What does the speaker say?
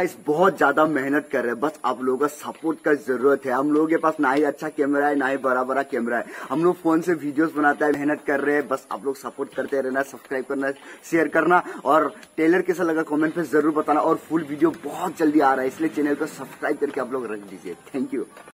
Guys बहुत ज्यादा मेहनत कर रहे हैं, बस आप लोगों का सपोर्ट का जरूरत है। हम लोगों के पास ना ही अच्छा कैमरा है, ना ही बड़ा बड़ा कैमरा है। हम लोग फोन से वीडियोस बनाते हैं, मेहनत कर रहे हैं। बस आप लोग सपोर्ट करते रहना, सब्सक्राइब करना, शेयर करना और ट्रेलर कैसा लगा कमेंट पे जरूर बताना। और फुल वीडियो बहुत जल्दी आ रहा है, इसलिए चैनल को सब्सक्राइब करके आप लोग रख दीजिए। Thank you.